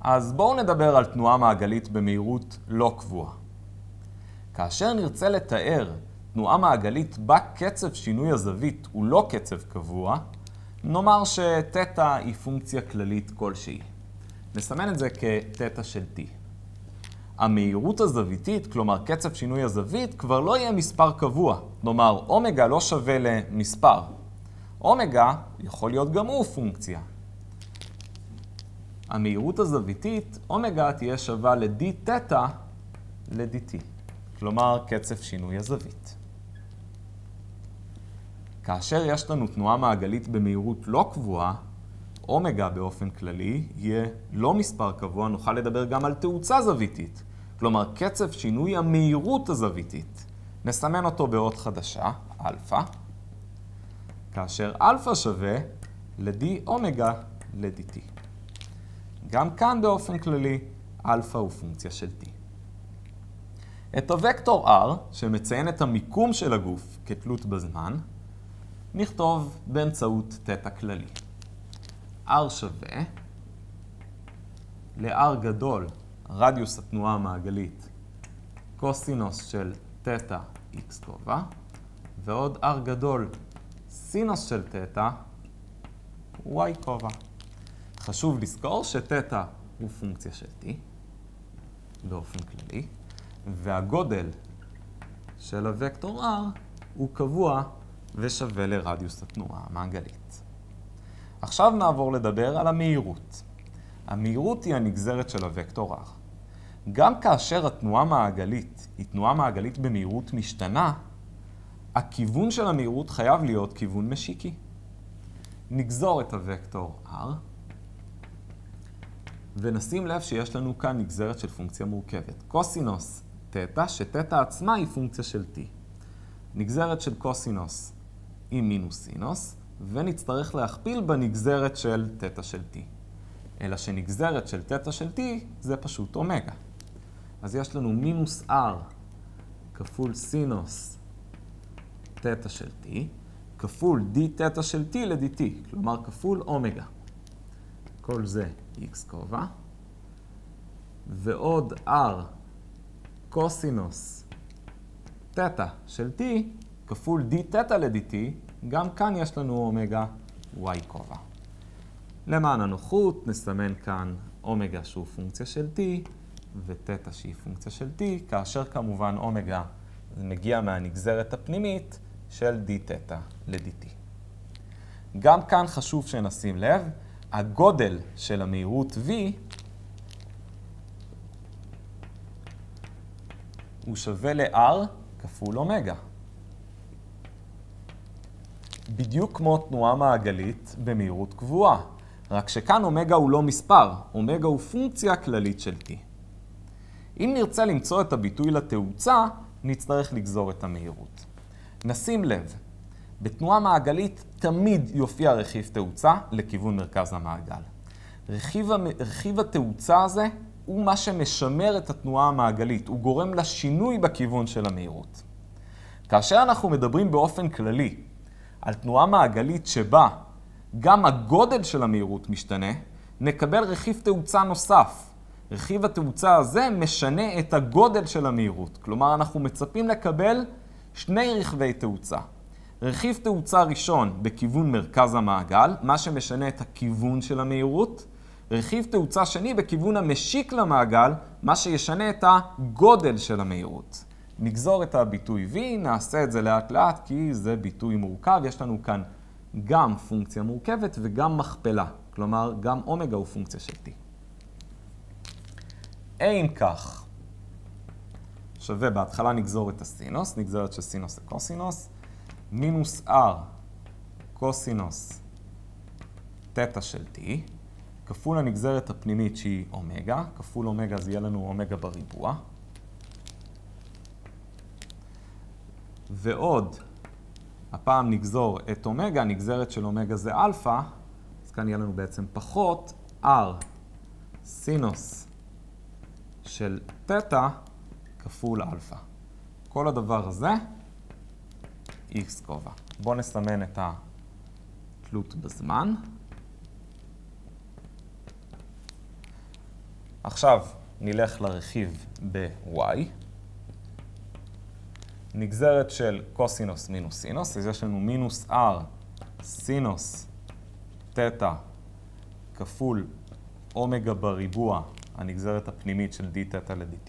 אז בואו נדבר על תנועה מעגלית במהירות לא קבועה. כאשר נרצה לתאר תנועה מעגלית בה קצב שינוי הזווית הוא לא קצב קבוע, נאמר שתטא היא פונקציה כללית כלשהי. נסמן את זה כתטא של t. המהירות הזוויתית, כלומר קצב שינוי הזווית, כבר לא יהיה מספר קבוע. נאמר, אומגה לא שווה למספר. אומגה יכול להיות גם הוא פונקציה. המהירות הזוויתית, אומגה תהיה שווה ל-d תטא ל-dt. כלומר, קצב שינוי הזווית. כאשר יש לנו תנועה מעגלית במהירות לא קבועה, אומגה באופן כללי יהיה לא מספר קבוע, נוכל לדבר גם על תאוצה זוויתית. כלומר, קצב שינוי המהירות הזוויתית. נסמן אותו באות חדשה, אלפא, כאשר אלפא שווה ל-d אומגה ל-dt. גם כאן באופן כללי, אלפא הוא פונקציה של t. את הוקטור r, שמציין את המיקום של הגוף כתלות בזמן, נכתוב באמצעות תטא כללי. r שווה ל-r גדול, רדיוס התנועה המעגלית, קוסינוס של תטא x כובע, ועוד r גדול, סינוס של תטא y כובע. חשוב לזכור שתטא הוא פונקציה של t באופן כללי, והגודל של הוקטור r הוא קבוע ושווה לרדיוס התנועה המעגלית. עכשיו נעבור לדבר על המהירות. המהירות היא הנגזרת של הוקטור r. גם כאשר התנועה המעגלית היא תנועה מעגלית במהירות משתנה, הכיוון של המהירות חייב להיות כיוון משיקי. נגזור את הוקטור r, ונשים לב שיש לנו כאן נגזרת של פונקציה מורכבת. קוסינוס תטא, שתטא עצמה היא פונקציה של t. נגזרת של קוסינוס היא מינוס סינוס, ונצטרך להכפיל בנגזרת של תטא של t. אלא שנגזרת של תטא של t זה פשוט אומגה. אז יש לנו מינוס r כפול סינוס תטא של t, כפול d תטא של t ל-dt, כלומר כפול אומגה. כל זה x כובע, ועוד r קוסינוס תטא של t כפול d תטא ל-dt, גם כאן יש לנו אומגה y כובע. למען הנוחות נסמן כאן אומגה שהוא פונקציה של t ותטא שהיא פונקציה של t, כאשר כמובן אומגה מגיע מהנגזרת הפנימית של d תטא ל-dt. גם כאן חשוב שנשים לב, הגודל של המהירות v הוא שווה ל-r כפול אומגה. בדיוק כמו תנועה מעגלית במהירות קבועה, רק שכאן אומגה הוא לא מספר, אומגה הוא פונקציה כללית של t. אם נרצה למצוא את הביטוי לתאוצה, נצטרך לגזור את המהירות. נשים לב, בתנועה מעגלית תמיד יופיע רכיב תאוצה לכיוון מרכז המעגל. רכיב התאוצה הזה הוא מה שמשמר את התנועה המעגלית, הוא גורם לשינוי בכיוון של המהירות. כאשר אנחנו מדברים באופן כללי על תנועה מעגלית שבה גם הגודל של המהירות משתנה, נקבל רכיב תאוצה נוסף. רכיב התאוצה הזה משנה את הגודל של המהירות. כלומר, אנחנו מצפים לקבל שני רכיבי תאוצה. רכיב תאוצה ראשון בכיוון מרכז המעגל, מה שמשנה את הכיוון של המהירות. רכיב תאוצה שני בכיוון המשיק למעגל, מה שישנה את הגודל של המהירות. נגזור את הביטוי v, נעשה את זה לאט לאט כי זה ביטוי מורכב. יש לנו כאן גם פונקציה מורכבת וגם מכפלה. כלומר, גם אומגה הוא פונקציה של t. אם כך, שווה בהתחלה נגזור את הסינוס, נגזרת של סינוס לקוסינוס, מינוס r קוסינוס תטא של t, כפול הנגזרת הפנימית שהיא אומגה, כפול אומגה אז יהיה לנו אומגה בריבוע, ועוד, הפעם נגזור את אומגה, נגזרת של אומגה זה אלפא, אז כאן יהיה לנו בעצם פחות r סינוס של תטא כפול אלפא. כל הדבר הזה x כובע. בואו נסמן את התלות בזמן. עכשיו נלך לרכיב ב-y. נגזרת של קוסינוס מינוס סינוס, אז יש לנו מינוס r סינוס תטא כפול אומגה בריבוע, הנגזרת הפנימית של d תטא ל-dt.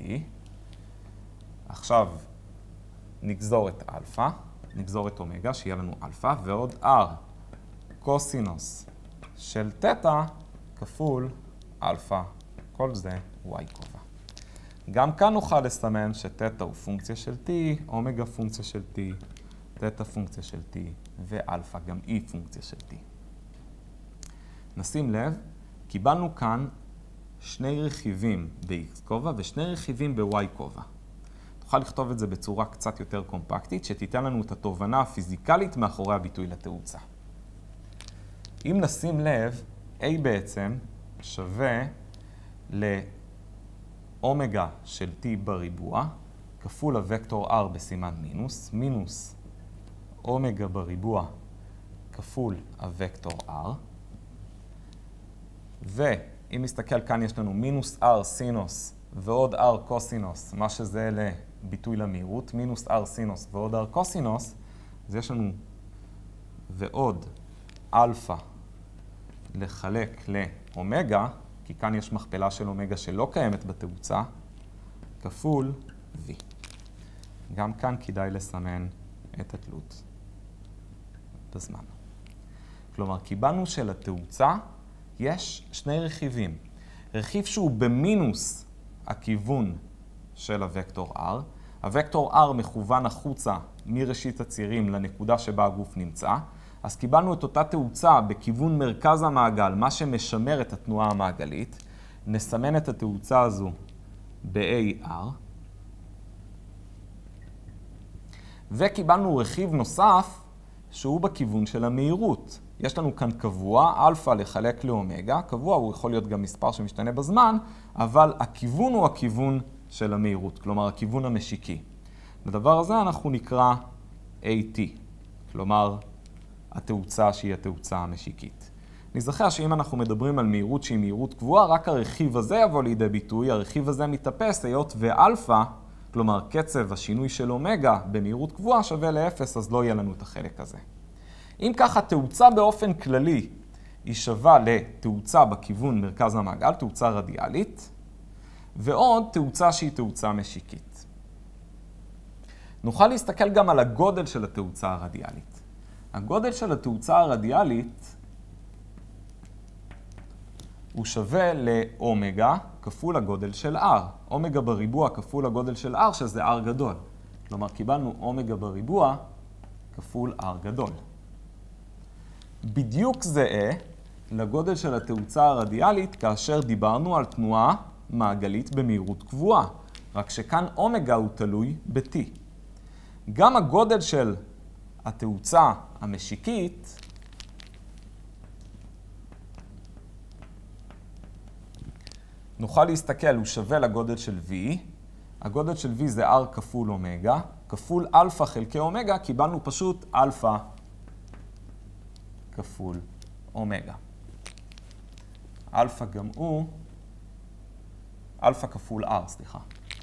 עכשיו נגזור את אלפא, נגזור את אומגה, שיהיה לנו אלפא, ועוד r קוסינוס של תטא כפול אלפא, כל זה y כובע. גם כאן נוכל לסמן שתטא הוא פונקציה של t, אומגה פונקציה של t, תטא פונקציה של t, ואלפא גם היא פונקציה של t. נשים לב, קיבלנו כאן שני רכיבים ב-x כובע ושני רכיבים ב-y כובע. נוכל לכתוב את זה בצורה קצת יותר קומפקטית, שתיתן לנו את התובנה הפיזיקלית מאחורי הביטוי לתאוצה. אם נשים לב, a בעצם שווה לאומגה של t בריבוע, כפול הוקטור r בסימן מינוס, מינוס אומגה בריבוע כפול הוקטור r, ואם נסתכל כאן יש לנו מינוס r סינוס ועוד r קוסינוס, מה שזה לביטוי למהירות, מינוס r סינוס ועוד r קוסינוס, אז יש לנו ועוד אלפא לחלק לאומגה, כי כאן יש מכפלה של אומגה שלא קיימת בתאוצה, כפול v. גם כאן כדאי לסמן את התלות בזמן. כלומר, קיבלנו שלתאוצה יש שני רכיבים. רכיב שהוא במינוס הכיוון של הוקטור r. הוקטור r מכוון החוצה מראשית הצירים לנקודה שבה הגוף נמצא. אז קיבלנו את אותה תאוצה בכיוון מרכז המעגל, מה שמשמר את התנועה המעגלית. נסמן את התאוצה הזו ב-AR. וקיבלנו רכיב נוסף שהוא בכיוון של המהירות. יש לנו כאן קבוע, אלפא לחלק לאומגה. קבוע הוא יכול להיות גם מספר שמשתנה בזמן, אבל הכיוון הוא הכיוון של המהירות, כלומר הכיוון המשיקי. לדבר הזה אנחנו נקרא AT, כלומר התאוצה שהיא התאוצה המשיקית. נזכר שאם אנחנו מדברים על מהירות שהיא מהירות קבועה, רק הרכיב הזה יבוא לידי ביטוי, הרכיב הזה מתאפס, היות ואלפא, כלומר קצב השינוי של אומגה במהירות קבועה שווה ל-0, אז לא יהיה לנו את החלק הזה. אם ככה, תאוצה באופן כללי היא שווה לתאוצה בכיוון מרכז המעגל, תאוצה רדיאלית, ועוד תאוצה שהיא תאוצה משיקית. נוכל להסתכל גם על הגודל של התאוצה הרדיאלית. הגודל של התאוצה הרדיאלית הוא שווה לאומגה כפול הגודל של r. אומגה בריבוע כפול הגודל של r, שזה r גדול. כלומר, קיבלנו אומגה בריבוע כפול r גדול. בדיוק זהה לגודל של התאוצה הרדיאלית כאשר דיברנו על תנועה מעגלית במהירות קבועה, רק שכאן אומגה הוא תלוי ב-t. גם הגודל של התאוצה המשיקית נוכל להסתכל, הוא שווה לגודל של v. הגודל של v זה r כפול אומגה, כפול אלפא חלקי אומגה, קיבלנו פשוט אלפא כפול אומגה. אלפא גם הוא, אלפא כפול r, סליחה.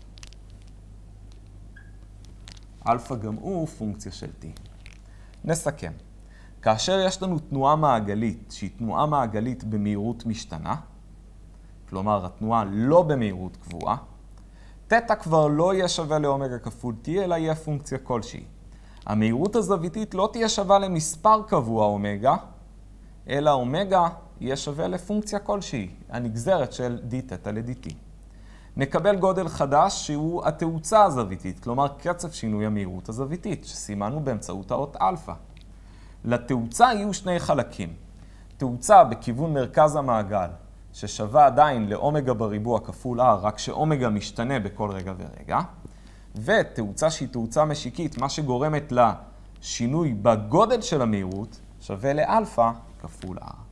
אלפא גם הוא פונקציה של t. נסכם. כאשר יש לנו תנועה מעגלית, שהיא תנועה מעגלית במהירות משתנה, כלומר התנועה לא במהירות קבועה, תטא כבר לא יהיה שווה לאומגה כפול t, אלא יהיה פונקציה כלשהי. המהירות הזוויתית לא תהיה שווה למספר קבוע אומגה, אלא אומגה יהיה שווה לפונקציה כלשהי, הנגזרת של d תטא ל-dt. נקבל גודל חדש שהוא התאוצה הזוויתית, כלומר קצב שינוי המהירות הזוויתית, שסימנו באמצעות האות אלפא. לתאוצה יהיו שני חלקים. תאוצה בכיוון מרכז המעגל, ששווה עדיין לאומגה בריבוע כפול r, רק שאומגה משתנה בכל רגע ורגע, ותאוצה שהיא תאוצה משיקית, מה שגורמת לשינוי בגודל של המהירות, שווה לאלפא כפול r.